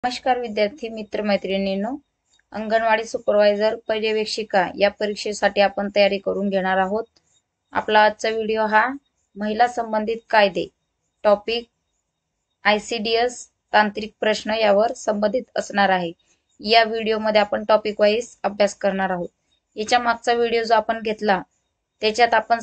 नमस्कार विद्यार्थी मित्र मैत्रिणींनो, अंगणवाडी सुपरवायझर पर्यवेक्षिका या परीक्षेसाठी आपण तयारी करून घेणार आहोत। आपला आजचा व्हिडिओ हा महिला संबंधित कायदे टॉपिक ICDS तांत्रिक प्रश्न यावर संबंधित असणार आहे। या व्हिडिओमध्ये आपण टॉपिक वाईज अभ्यास करणार आहोत। याच्या मागचा व्हिडिओ जो आपण घेतला त्याच्यात आपण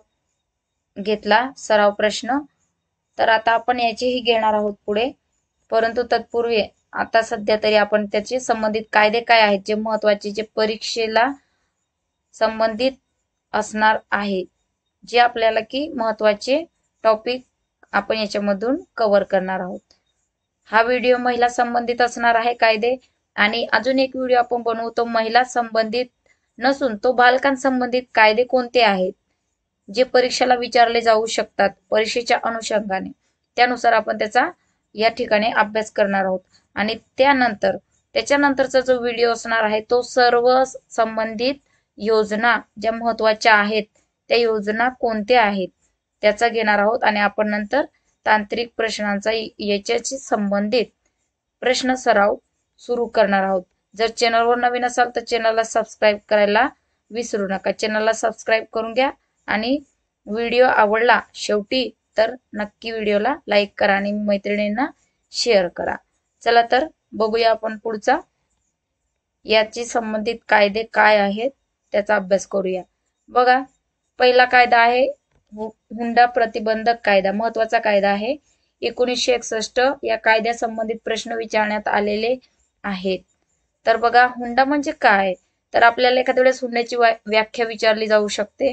सराव प्रश्न, तर आता आपण याचेही घेणार आहोत पुढे। परंतु तत्पूर्वी आता सध्या तरी आपण त्याचे संबंधित कायदे काय आहेत जे महत्त्वाचे, जे परीक्षेला संबंधित असणार आहे, जे आपल्याला की महत्त्वाचे टॉपिक आपण याच्यामधून कव्हर करणार आहोत। हा व्हिडिओ महिला संबंधित असणार आहे कायदे, आणि अजून एक व्हिडिओ आपण बनवतो महिला संबंधित नसून तो बालकांसंबंधित कायदे कोणते आहेत जे परीक्षेला विचारले जाऊ शकतात परीक्षेच्या अनुषंगाने, त्यानुसार आपण त्याचा या ठिकाणी अभ्यास करणार आहोत। आणि त्याच्यानंतरचा जो व्हिडिओ असणार आहे तो सर्व संबंधित योजना ज्या महत्त्वाच्या आहेत त्या योजना कोणत्या आहेत त्याचा घेणार आहोत। आणि आपण नंतर तांत्रिक प्रश्नांचा याच्याशी संबंधित प्रश्न सराव सुरू करणार आहोत। जर चॅनलवर नवीन असाल तर चॅनलला सबस्क्राईब करायला विसरू नका। चॅनलला सबस्क्राईब करून घ्या आणि व्हिडिओ आवडला शेवटी तर नक्की व्हिडिओला लाईक करा आणि मैत्रिणींना शेअर करा। चला तर बघूया आपण पुढचा याची संबंधित कायदे काय आहेत त्याचा अभ्यास करूया। बघा, पहिला कायदा आहे हुंडा प्रतिबंधक कायदा। महत्त्वाचा कायदा आहे। 1961 या कायद्या संबंधित प्रश्न विचारण्यात आलेले आहेत। तर बघा, हुंडा म्हणजे काय, तर आपल्याला एखाद्या वेळेस हुंड्याची व्याख्या विचारली जाऊ शकते,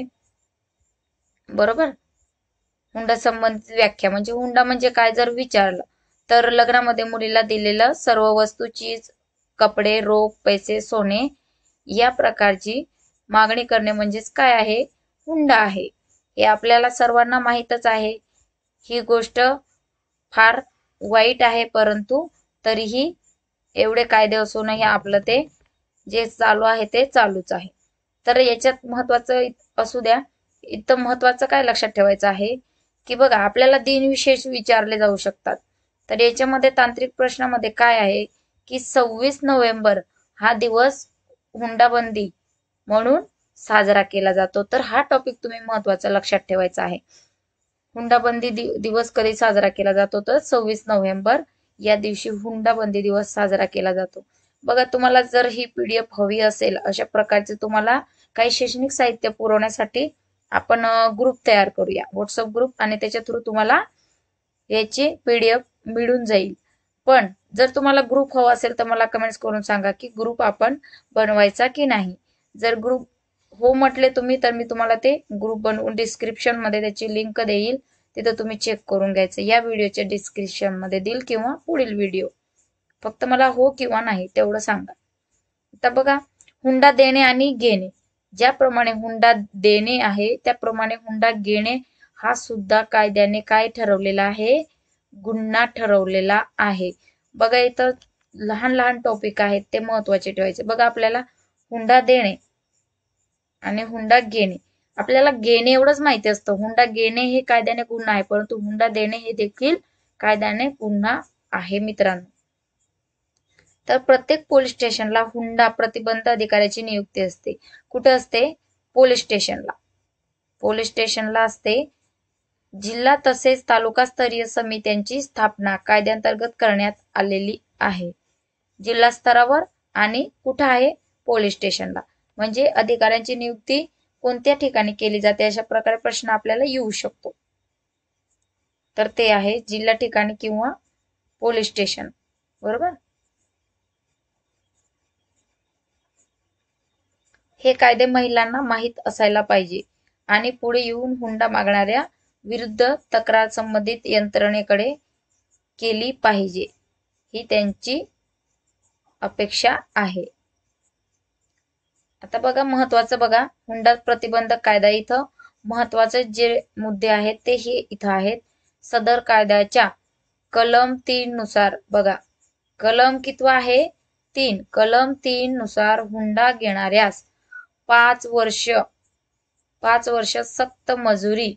बरोबर। हुंडा संबंधित व्याख्या म्हणजे हुंडा म्हणजे काय जर विचारलं तर लग्नामध्ये मुलीला दिलेलं सर्व वस्तू, चीज, कपडे, रोख, पैसे, सोने या प्रकारची मागणी करणे म्हणजेच काय आहे, हुंडा आहे। हे आपल्याला सर्वांना माहीतच आहे। ही गोष्ट फार वाईट आहे, परंतु तरीही एवढे कायदे असूनही आपलं ते जे चालू आहे ते चालूच आहे। तर याच्यात महत्त्वाचं असू द्या, इथं महत्त्वाचं काय लक्षात ठेवायचं आहे की बघा, आपल्याला दिनविशेष विचारले जाऊ शकतात। तर याच्यामध्ये तांत्रिक प्रश्नामध्ये काय आहे की 26 नोव्हेंबर हा दिवस हुंडाबंदी म्हणून साजरा केला जातो। तर हा टॉपिक तुम्ही महत्त्वाचा लक्षात ठेवायचा आहे। हुंडाबंदी दिवस कधी साजरा केला जातो तर 26 नोव्हेंबर या दिवशी हुंडाबंदी दिवस साजरा केला जातो। बघा, तुम्हाला जर ही PDF हवी असेल, अशा प्रकारचे तुम्हाला काही शैक्षणिक साहित्य पुरवण्यासाठी आपण ग्रुप तयार करूया, व्हॉट्सअप ग्रुप, आणि त्याच्या थ्रू तुम्हाला याची PDF मिळून जाईल। पण जर तुम्हाला ग्रुप हवा असेल तर मला कमेंट्स करून सांगा की ग्रुप आपण बनवायचा की नाही। जर ग्रुप हो म्हटले तुम्ही तर मी तुम्हाला ते ग्रुप बनवून डिस्क्रिप्शन मध्ये त्याची लिंक देईल, तिथं तुम्ही चेक करून घ्यायचं। या व्हिडिओच्या डिस्क्रिप्शन मध्ये देईल किंवा पुढील व्हिडिओ, फक्त मला हो किंवा नाही तेवढं सांगा। आता बघा, हुंडा देणे आणि घेणे, ज्याप्रमाणे हुंडा देणे आहे त्याप्रमाणे हुंडा घेणे हा सुद्धा कायद्याने काय ठरवलेला आहे, गुन्हा ठरवलेला आहे। बघा, इथं लहान लहान टॉपिक आहेत ते महत्त्वाचे ठेवायचे। बघा, आपल्याला हुंडा देणे आणि हुंडा घेणे, आपल्याला घेणे एवढंच माहिती असतं, हुंडा घेणे हे कायद्याने गुन्हा आहे, परंतु हुंडा देणे हे देखील कायद्याने गुन्हा आहे मित्रांनो। तर प्रत्येक पोलीस स्टेशनला हुंडा प्रतिबंध अधिकाऱ्याची नियुक्ती असते। कुठे असते? पोलीस स्टेशनला। पोलीस स्टेशनला असते। जिल्हा तसेच तालुकास्तरीय समित्यांची स्थापना कायद्यांतर्गत करण्यात आलेली आहे। जिल्हा स्तरावर आणि कुठे आहे? पोलीस स्टेशनला। म्हणजे अधिकाऱ्यांची नियुक्ती कोणत्या ठिकाणी केली जाते, अशा प्रकारे प्रश्न आपल्याला येऊ शकतो। तर ते आहे जिल्हा ठिकाणी किंवा पोलीस स्टेशन, बरोबर। हे कायदे महिलांना माहीत असायला पाहिजे आणि पुढे येऊन हुंडा मागणाऱ्या विरुद्ध तक्रार संबंधित यंत्रणेकडे केली पाहिजे, ही त्यांची अपेक्षा आहे। आता बघा, महत्त्वाचं बघा, हुंडा प्रतिबंधक कायदा, इथं महत्त्वाचे जे मुद्दे आहेत ते हे इथं आहेत। सदर कायद्याच्या कलम 3 नुसार, बघा कलम कितवा आहे? 3। कलम 3 नुसार हुंडा घेणाऱ्यास 5 वर्ष सक्त मजुरी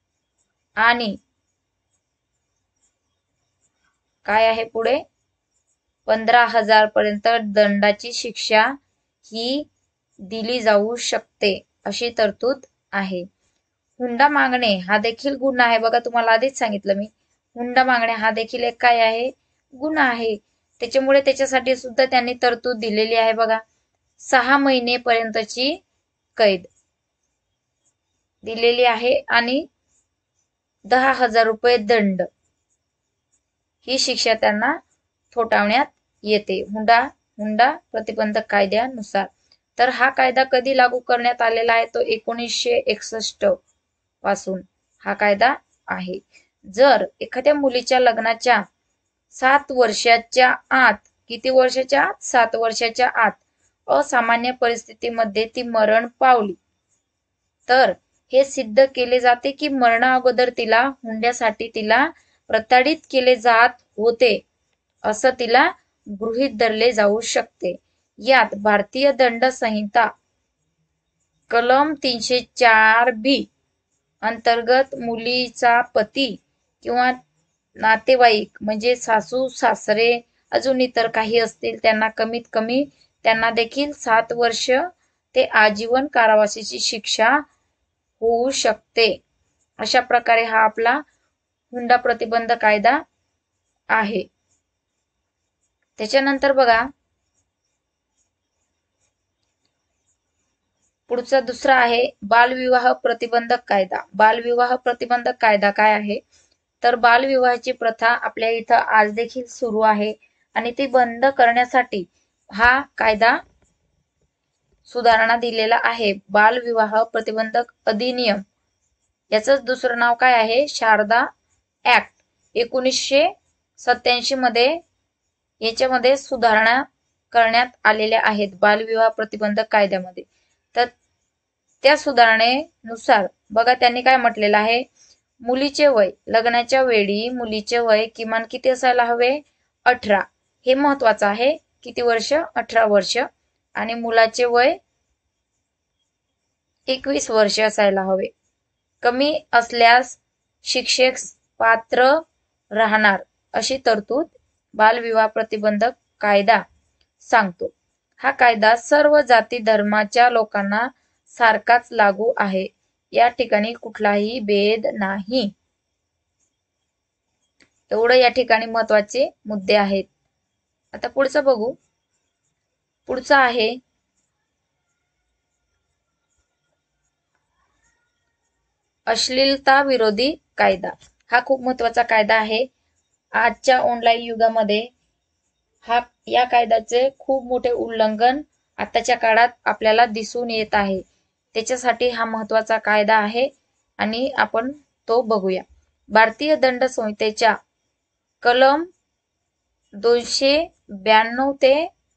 आणि काय आहे पुढे, 15,000 पर्यंत दंडाची शिक्षा ही दिली जाऊ शकते, अशी तरतूद आहे. हुंडा मागणे हा देखील गुन्हा आहे. बघा, तुम्हाला आधीच सांगितलं मी, हुंडा मागणे हा देखील एक काय आहे, गुन्हा आहे. त्याच्यामुळे त्याच्यासाठी सुद्धा त्यांनी तरतूद दिलेली आहे. बघा, 6 महिनेपर्यंतची कैद दिलेली आहे आणि 10,000 रुपये दंड ही शिक्षा त्यांना ठोठावण्यात येते हुंडा प्रतिबंधक कायद्यानुसार. तर हा कायदा कधी लागू करण्यात आलेला आहे? तो 1961 पासून हा कायदा आहे. जर एखाद्या मुलीच्या लग्नाच्या 7 वर्षाच्या आत, किती वर्षाच्या आत? 7 वर्षाच्या आत असामान्य परिस्थितीमध्ये ती मरण पावली, तर हे सिद्ध केले जाते की मरणा अगोदर तिला हुंड्यासाठी तिला प्रताडित केले जात होते, असं तिला गृहीत धरले जाऊ शकते. यात भारतीय दंड संहिता कलम 304B अंतर्गत मुलीचा पती किंवा नातेवाईक म्हणजे सासू सासरे अजून इतर काही असतील त्यांना कमीत कमी त्यांना देखील 7 वर्ष ते आजीवन कारावासाची शिक्षा होऊ शकते. अशा प्रकारे हा आपला हुंडा प्रतिबंध कायदा आहे. त्याच्यानंतर बघा, पुढचा दुसरा आहे बालविवाह प्रतिबंधक कायदा. बालविवाह प्रतिबंधक कायदा काय आहे? तर बालविवाहाची प्रथा आपल्या इथं आज देखील सुरू आहे आणि ती बंद करण्यासाठी हा कायदा सुधारणा दिलेला आहे. बालविवाह प्रतिबंधक अधिनियम, याचंच दुसरं नाव काय आहे? शारदा ऍक्ट 1987 मध्ये याच्यामध्ये सुधारणा करण्यात आलेल्या आहेत बालविवाह प्रतिबंधक कायद्यामध्ये. तर त्या सुधारणेनुसार बघा त्यांनी काय म्हटलेलं आहे, मुलीचे वय, लग्नाच्या वेळी मुलीचे वय किमान किती असायला हवे? 18. हे महत्वाचं आहे. किती वर्ष? 18 वर्ष. आणि मुलाचे वय 21 वर्ष असायला हवे. कमी असल्यास शिक्षेस पात्र राहणार, अशी तरतूद बालविवाह प्रतिबंधक कायदा सांगतो. हा कायदा सर्व जाती धर्माच्या लोकांना सारखाच लागू आहे. या ठिकाणी कुठलाही भेद नाही. एवढं या ठिकाणी महत्वाचे मुद्दे आहेत. आता पुढचं बघू. पुढचा आहे अश्लीलता विरोधी कायदा. हा खूप महत्वाचा कायदा आहे. आजच्या ऑनलाईन युगामध्ये या कायद्याचे खूप मोठे उल्लंघन आताच्या काळात आपल्याला दिसून येत आहे. त्याच्यासाठी हा महत्वाचा कायदा आहे आणि आपण तो बघूया. भारतीय दंड संहितेच्या कलम 292 ते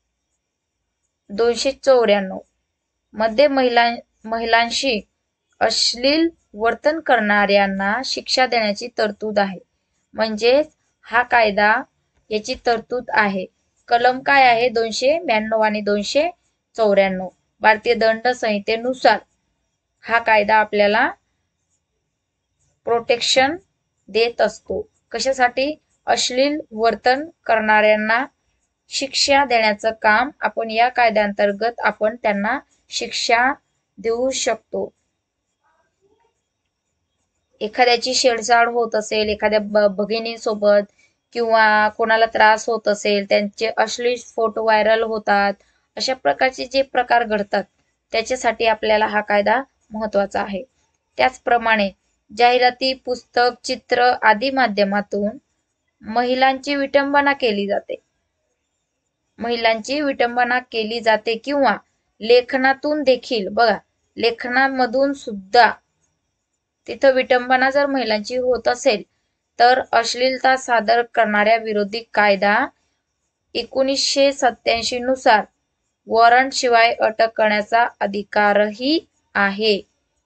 294 मध्ये महिलांशी अश्लील वर्तन करणाऱ्यांना शिक्षा देण्याची तरतूद आहे. म्हणजे हा कायदा याची तरतूद आहे. कलम काय आहे? 292 आणि 294 भारतीय दंड संहितेनुसार हा कायदा आपल्याला प्रोटेक्शन देत असतो. कशासाठी? अश्लील वर्तन करणाऱ्यांना शिक्षा देण्याचं काम आपण या कायद्याअंतर्गत आपण त्यांना शिक्षा देऊ शकतो. एखाद्याची छेडछाड होत असेल, एखाद्या भगिनीसोबत किंवा कोणाला त्रास होत असेल, त्यांचे अश्लील फोटो व्हायरल होतात, अशा प्रकारचे जे प्रकार घडतात त्याच्यासाठी आपल्याला हा कायदा महत्वाचा आहे. त्याचप्रमाणे जाहिराती, पुस्तक, चित्र आदी माध्यमातून महिलांची विटंबना केली जाते. महिलांची विटंबना केली जाते किंवा लेखनातून देखील, बघा लेखनामधून सुद्धा तिथं विटंबना जर महिलांची होत असेल तर अश्लीलता सादर करणाऱ्या विरोधी कायदा 1987 नुसार वॉरंट शिवाय अटक करण्याचा अधिकारही आहे,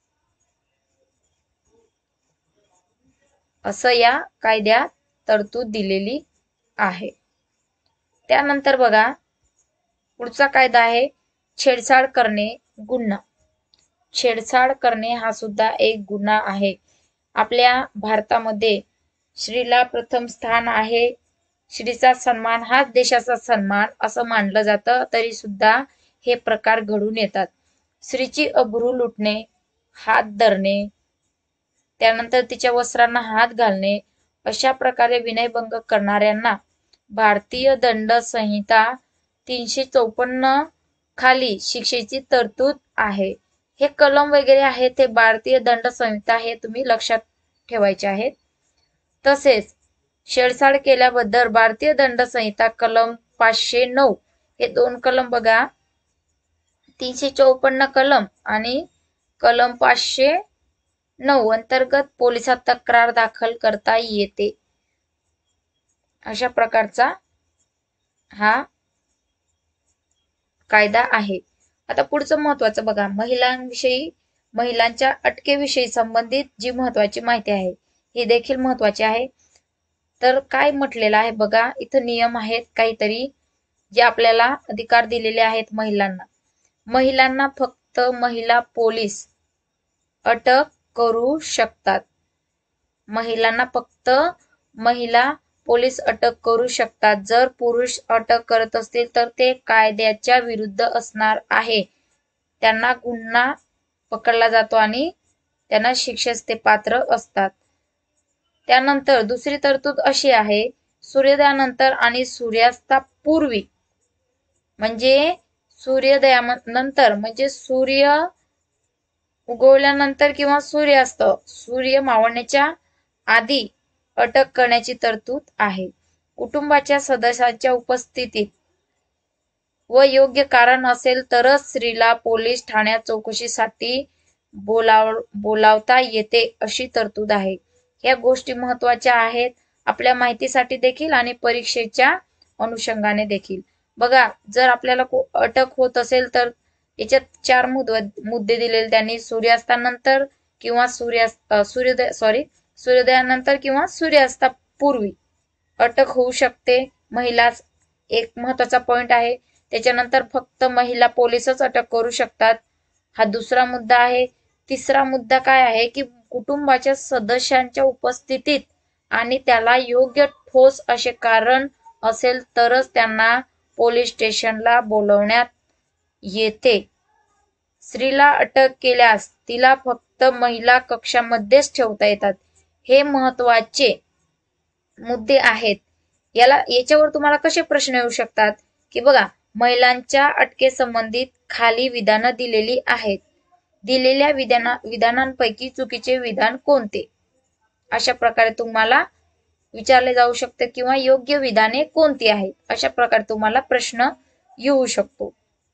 असं या कायद्यात तरतूद दिलेली आहे. त्यानंतर बघा पुढचा कायदा आहे छेडछाड करणे गुन्हा. छेडछाड करणे हा सुद्धा एक गुन्हा आहे. आपल्या भारतामध्ये स्त्रीला प्रथम स्थान आहे. स्त्रीचा सन्मान हाच देशाचा सन्मान असं मानलं जातं, तरी सुद्धा हे प्रकार घडून येतात. स्त्रीची अब्रू लुटणे, हात धरणे, त्यानंतर तिच्या वस्त्रांना हात घालणे, अशा प्रकारे विनयभंग करणाऱ्यांना भारतीय दंड संहिता 354 खाली शिक्षेची तरतूद आहे. हे कलम वगैरे आहे ते भारतीय दंड संहिता हे तुम्ही लक्षात ठेवायचे आहेत. तसेच छेडछाड केल्याबद्दल भारतीय दंड संहिता कलम 509 हे 2 कलम बघा, 354 कलम आणि कलम 509 अंतर्गत पोलिसात तक्रार दाखल करता येते. अशा प्रकारचा हा कायदा आहे. आता पुढचं महत्वाचं बघा, महिलांच्या अटकेविषयी संबंधित जी महत्वाची माहिती आहे हे देखील महत्वाचे आहे. तर काय म्हटलेलं आहे बघा, इथं नियम आहेत काहीतरी जे आपल्याला अधिकार दिलेले आहेत महिलांना. महिलांना फक्त महिला पोलीस अटक करू शकतात. महिलांना फक्त महिला पोलीस अटक करू शकतात. जर पुरुष अटक करत असतील तर ते कायद्याच्या विरुद्ध असणार आहे. त्यांना गुन्हा पकडला जातो आणि त्यांना शिक्षेस ते पात्र असतात. त्यानंतर दुसरी तरतूद अशी आहे, सूर्योदयानंतर आणि सूर्यास्तापूर्वी म्हणजे सूर्योदयानंतर म्हणजे सूर्य उगवल्यानंतर किंवा सूर्य मावळण्याच्या आधी अटक करण्याची तरतूद आहे. कुटुंबाच्या सदस्यांच्या उपस्थितीत व योग्य कारण असेल तरच स्त्रीला पोलीस ठाण्यात चौकशीसाठी बोलावता येते अशी तरतूद आहे. या गोष्टी महत्वाच्या आहेत आपल्या माहितीसाठी देखील आणि परीक्षेच्या अनुषंगाने देखील. बघा, जर आपल्याला अटक होत असेल तर याच्यात 4 मुद्दे दिलेले त्यांनी, सूर्यास्तानंतर किंवा सूर्योदयानंतर किंवा सूर्यास्तापूर्वी अटक होऊ शकते. महिलाच एक महत्वाचा पॉइंट आहे. त्याच्यानंतर फक्त महिला पोलीसच अटक करू शकतात, हा दुसरा मुद्दा आहे. तिसरा मुद्दा काय आहे की कुटुंबाच्या सदस्यांच्या उपस्थितीत आणि त्याला योग्य ठोस असे कारण असेल तरच त्यांना पोलीस स्टेशनला बोलवण्यात येते. स्त्रीला अटक केल्यास तिला फक्त महिला कक्षामध्येच ठेवता येतात. हे महत्वाचे मुद्दे आहेत. याच्यावर तुम्हाला कसे प्रश्न येऊ शकतात की बघा, महिलांच्या अटकेसंबंधित खाली विधानं दिलेली आहेत. दिलेल्या विधानांपैकी चुकीचे विधान कोणते? अशा प्रकारे तुम्हाला विचारले जाऊ शकते किंवा योग्य विधाने कोणती आहेत अशा प्रकारे तुम्हाला प्रश्न येऊ शकतो.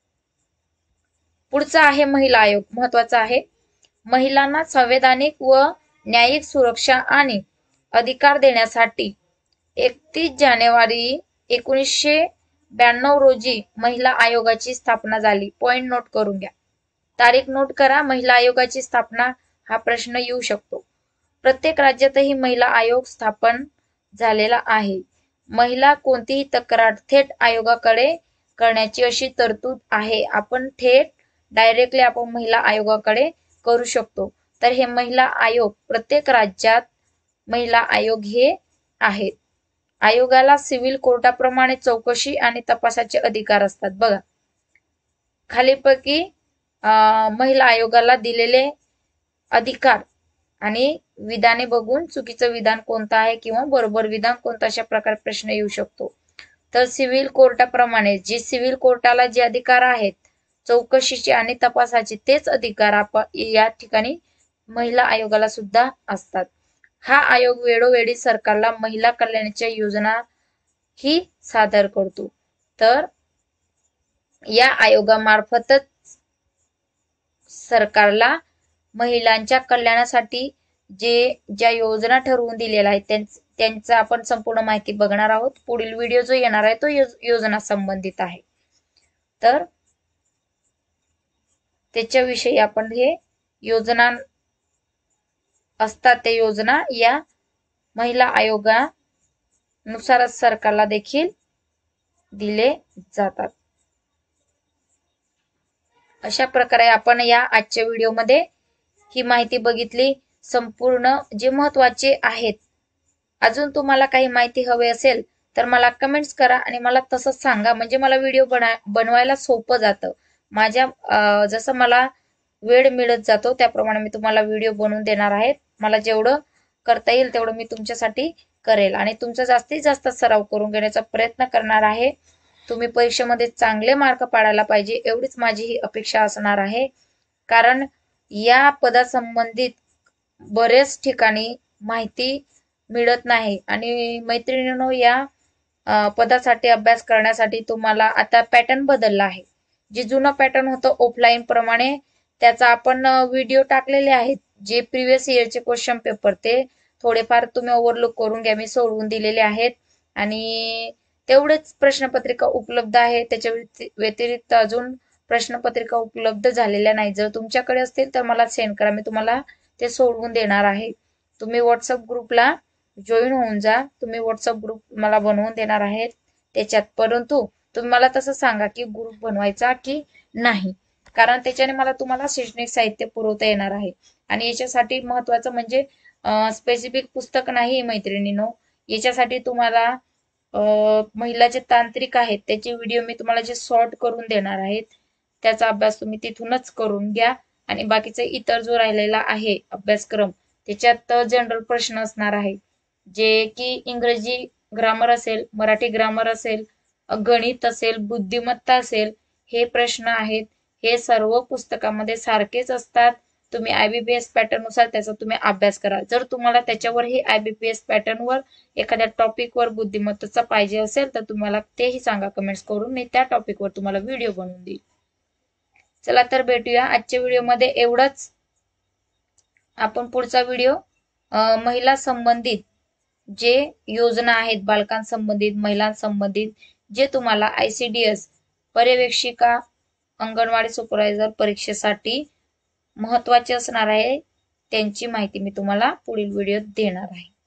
पुढचा आहे महिला आयोग, महत्वाचा आहे. महिलांना संवैधानिक व न्यायिक सुरक्षा आणि अधिकार देण्यासाठी 31 जानेवारी 1992 रोजी महिला आयोगाची स्थापना झाली. पॉइंट नोट करून घ्या, तारीख नोट करा. महिला आयोगाची स्थापना हा प्रश्न येऊ शकतो. प्रत्येक राज्यातही महिला आयोग स्थापन झालेला आहे. महिला कोणतीही तक्रार थेट आयोगाकडे करण्याची अशी तरतूद आहे. आपण डायरेक्टली आपण महिला आयोगाकडे करू शकतो. तर हे महिला आयोग, प्रत्येक राज्यात महिला आयोग हे आहेत. आयोगाला सिव्हिल कोर्टाप्रमाणे चौकशी आणि तपासाचे अधिकार असतात. बघा, खालीपैकी महिला आयोगाला दिलेले अधिकार आणि विधाने बघून चुकीचं विधान कोणतं आहे किंवा बरोबर विधान कोणतं अशा प्रकारे प्रश्न येऊ शकतो. तर सिव्हिल कोर्टाप्रमाणे सिव्हिल कोर्टाला जे अधिकार आहेत चौकशीचे आणि तपासाचे, तेच अधिकार या ठिकाणी महिला आयोगाला सुद्धा असतात. हा आयोग वेळोवेळी सरकारला महिला कल्याणाच्या योजना ही सादर करतो. तर या आयोगामार्फतच सरकारला महिलांच्या कल्याणासाठी ज्या योजना ठरवून दिलेल्या आहेत त्यांचा आपण संपूर्ण माहिती बघणार आहोत. पुढील व्हिडिओ जो येणार आहे तो योजना संबंधित आहे. तर त्याच्याविषयी आपण हे योजना असतात त्या योजना या महिला आयोगानुसारच सरकारला देखील दिले जातात. अशा प्रकारे आपण या आजच्या व्हिडिओमध्ये ही माहिती बघितली, संपूर्ण जे महत्वाचे आहेत. अजून तुम्हाला काही माहिती हवी असेल तर मला कमेंट्स करा आणि मला तसंच सांगा, म्हणजे मला व्हिडिओ बनवायला सोपं जातं. माझ्या जसं मला वेळ मिळत जातो त्याप्रमाणे मी तुम्हाला व्हिडिओ बनवून देणार आहे. मला जेवढं करता येईल तेवढं मी तुमच्यासाठी करेल आणि तुमचा जास्तीत जास्त सराव करून घेण्याचा प्रयत्न करणार आहे. तुम्ही परीक्षेमध्ये चांगले मार्क पाडायला पाहिजे एवढीच माझी ही अपेक्षा असणार आहे. कारण या पदासंबंधित बरेच ठिकाणी माहिती मिळत नाही आणि मैत्रिणींनो, या पदासाठी अभ्यास करण्यासाठी तुम्हाला आता पॅटर्न बदलला आहे. जे जुनं पॅटर्न होतं ऑफलाईन प्रमाणे त्याचा आपण व्हिडिओ टाकलेले आहेत. जे प्रिव्हियस इयरचे क्वेश्चन पेपर ते थोडेफार तुम्ही ओव्हरलुक करून घ्या. मी सोडवून दिलेले आहेत आणि तेवढेच प्रश्नपत्रिका उपलब्ध आहे. त्याच्या व्यतिरिक्त अजून प्रश्नपत्रिका उपलब्ध झालेल्या नाही. जर तुमच्याकडे असतील तर मला सेंड करा, मी तुम्हाला ते सोडवून देणार आहे. तुम्ही व्हॉट्सअप ग्रुपला जॉईन होऊन जा. तुम्ही व्हॉट्सअप ग्रुप मला बनवून देणार आहेत त्याच्यात, परंतु तुम्ही मला तसं सांगा की ग्रुप बनवायचा की नाही, कारण त्याच्याने मला तुम्हाला शैक्षणिक साहित्य पुरवता येणार आहे. आणि याच्यासाठी महत्वाचं म्हणजे स्पेसिफिक पुस्तक नाही मैत्रिणींनो, याच्यासाठी तुम्हाला महिला जे तांत्रिक आहेत त्याचे व्हिडिओ मी तुम्हाला जे शॉर्ट करून देणार आहेत त्याचा अभ्यास तुम्ही तिथूनच करून घ्या. आणि बाकीचा इतर जो राहिलेला आहे अभ्यासक्रम त्याच्यात जनरल प्रश्न असणार आहे, जे की इंग्रजी ग्रामर असेल, मराठी ग्रामर असेल, गणित असेल, बुद्धिमत्ता असेल, हे प्रश्न आहेत. हे सर्व पुस्तकामध्ये सारखेच असतात. तुम्ही IBPS पॅटर्न नुसार त्याचा तुम्ही अभ्यास करा. जर तुम्हाला त्याच्यावर हे IBPS पॅटर्न वर एखाद्या टॉपिक वर बुद्धिमत्तेचा पाहिजे असेल तर तुम्हाला तेही सांगा कमेंट्स करून, मी त्या टॉपिक वर तुम्हाला व्हिडिओ बनवून देईल. चला तर भेटूया आजच्या व्हिडिओमध्ये एवढंच. आपण पुढचा व्हिडिओ महिला संबंधित जे योजना आहेत, बालकांसंबंधित, महिलांसंबंधित, जे तुम्हाला ICDS पर्यवेक्षिका, अंगणवाडी सुपरवायझर परीक्षेसाठी महत्वाचे असणार आहे, त्यांची माहिती मी तुम्हाला पुढील व्हिडिओत देणार आहे.